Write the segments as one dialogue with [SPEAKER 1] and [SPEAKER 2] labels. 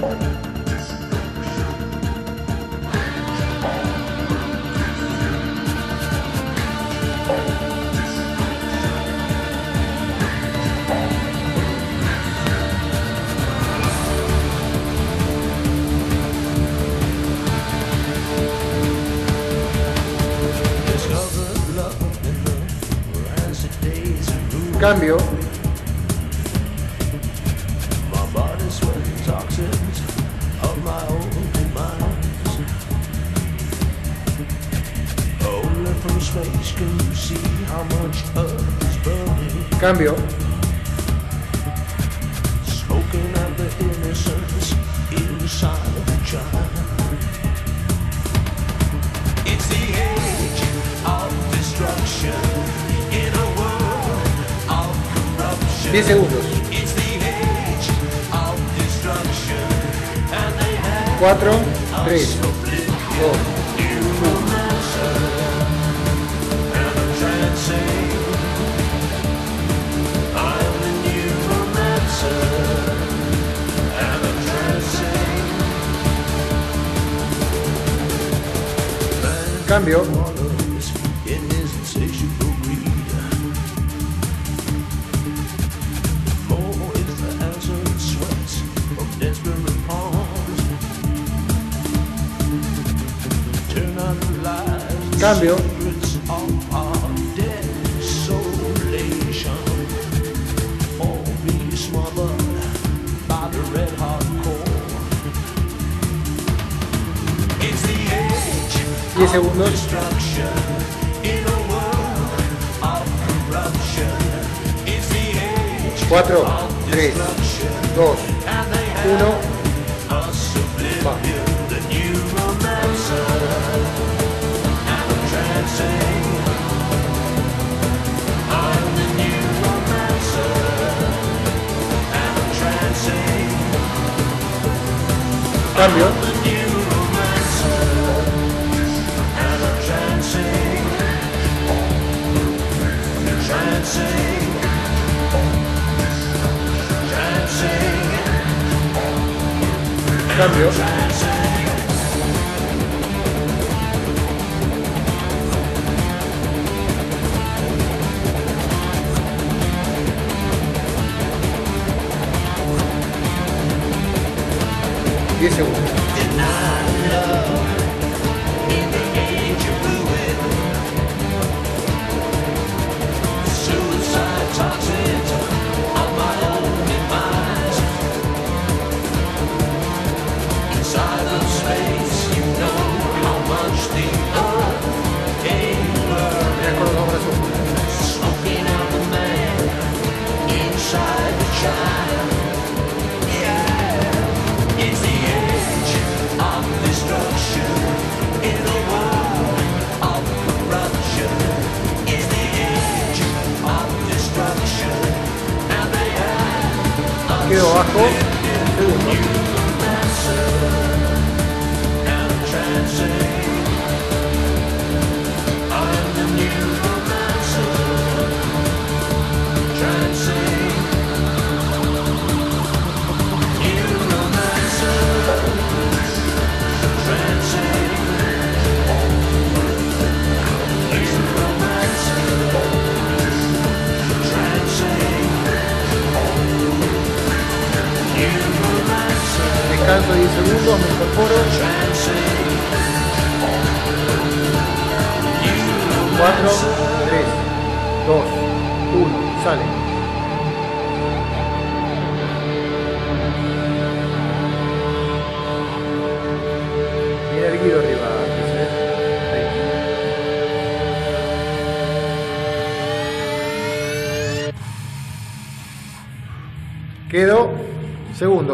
[SPEAKER 1] Cambio. Cambio.
[SPEAKER 2] It's the age of destruction in a world of corruption.
[SPEAKER 1] 10 segundos.
[SPEAKER 2] It's the age of destruction and they have
[SPEAKER 1] 4, 3, 2.
[SPEAKER 2] and I'm trancing. I'm the new romancer and I'm trancing.
[SPEAKER 1] Cambio.
[SPEAKER 2] In his insatiable greed. More is the answer in sweat from desperate palms. Turn on the lights.
[SPEAKER 1] Cambio.
[SPEAKER 2] Secrets of our desolation. All be smothered by the red hot core. It's the age
[SPEAKER 1] 10 segundos.
[SPEAKER 2] destruction in a world of corruption. It's the age
[SPEAKER 1] 4,
[SPEAKER 2] of
[SPEAKER 1] 3,
[SPEAKER 2] destruction
[SPEAKER 1] 2,
[SPEAKER 2] and they
[SPEAKER 1] 1.
[SPEAKER 2] have us oblivion, the new romancer and I'm trancing. I'm the new romancer and I'm trancing.
[SPEAKER 1] Cambio.
[SPEAKER 2] The new romancer and I'm trancing. Trancing. Trancing.
[SPEAKER 1] Cambio.
[SPEAKER 2] Trancing.
[SPEAKER 1] 10 segundos.
[SPEAKER 2] In the age of ruin, suicide toxins on my own demise. Inside of space, you know how much the earth ain't
[SPEAKER 1] Mira con los brazos.
[SPEAKER 2] learned. Smoking out the man inside the child. Yeah, it's the age of destruction in a world of corruption. It's the age of destruction and they have
[SPEAKER 1] Quedo bajo. Segundo.
[SPEAKER 2] and trancing. I'm the new romancer, trancing. New romancer, trancing. New romancer, trancing. New romancer,
[SPEAKER 1] Descanso 10 segundos. Me incorporo.
[SPEAKER 2] trancing.
[SPEAKER 1] 4, 3, 2, 1. Sale. Bien erguido arriba. Ahí. Quedo segundo.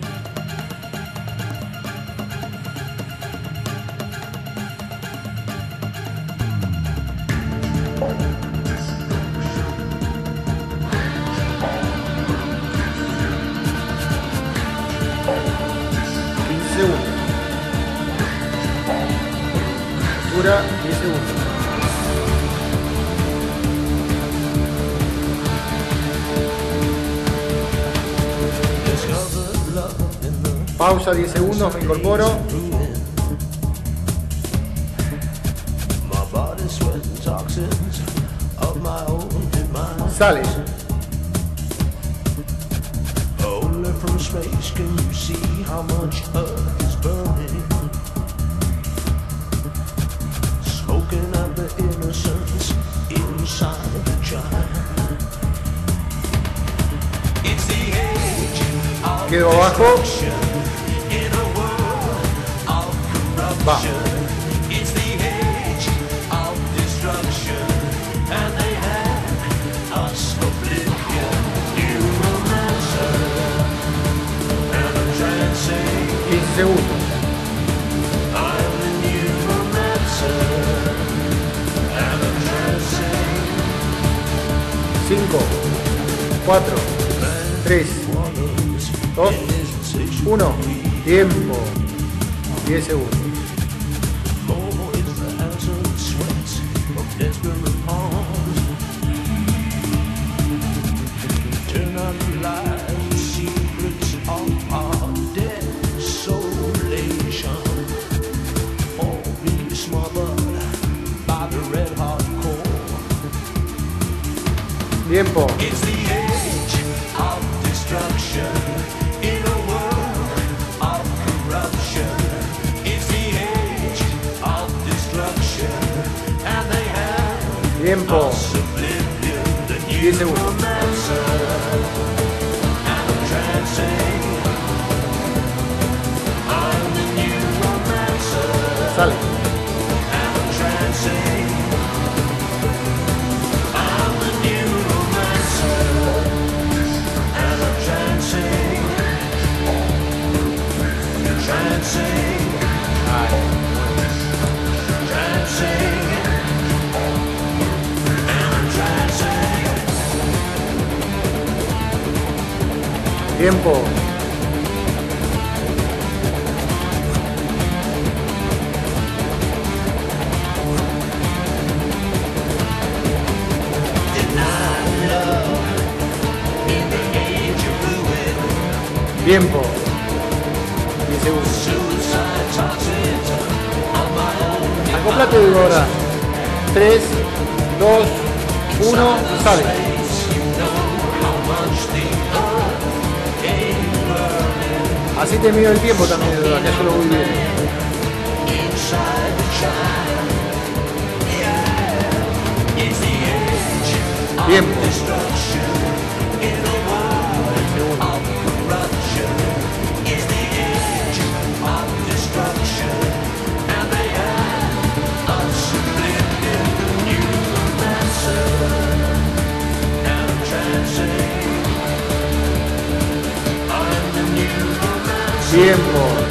[SPEAKER 1] Segundos. Dura 10 segundos.
[SPEAKER 2] Discovered love in the
[SPEAKER 1] Pausa 10 segundos, me incorporo. Sale.
[SPEAKER 2] Only from space can you see how much Earth is burning. Smoking out the innocence inside of the child. It's the age of
[SPEAKER 1] Quedo abajo.
[SPEAKER 2] in a world of corruption. It's the age of destruction, and they had us oblivion. Neuromancer and a trancing.
[SPEAKER 1] 15 segundos.
[SPEAKER 2] I'm the neuromancer and a trancing.
[SPEAKER 1] 5, 4, 3, 2, 1. Tiempo. 10 segundos.
[SPEAKER 2] More is the hazard sweat of desperate palms. Turn on the light, secrets of our desolation. All be smothered by the red hot core.
[SPEAKER 1] Tiempo.
[SPEAKER 2] It's the age of destruction in a world of corruption. It's the age of destruction, and they have
[SPEAKER 1] Tiempo.
[SPEAKER 2] us oblivion. The
[SPEAKER 1] 10 segundos.
[SPEAKER 2] neuromancer and the trancing. I'm the neuromancer
[SPEAKER 1] Sale.
[SPEAKER 2] and the trancing. I'm the neuromancer and the trancing. Trancing. Trancing. And trancing.
[SPEAKER 1] Tiempo. Tiempo. 10 segundos.
[SPEAKER 2] Suicide toxins on my own.
[SPEAKER 1] Acoplate ahora. 3, 2, 1. Sale.
[SPEAKER 2] You know how much the earth ain't burning
[SPEAKER 1] Así te mido el tiempo también, de verdad, que yo lo voy bien.
[SPEAKER 2] inside the child. Yeah, it's the age of
[SPEAKER 1] Tiempo.
[SPEAKER 2] destruction in a world of corruption. It's the age of destruction, and they have us oblivion. Neuromancer and trancing. I'm the neuromancer.
[SPEAKER 1] Tiempo.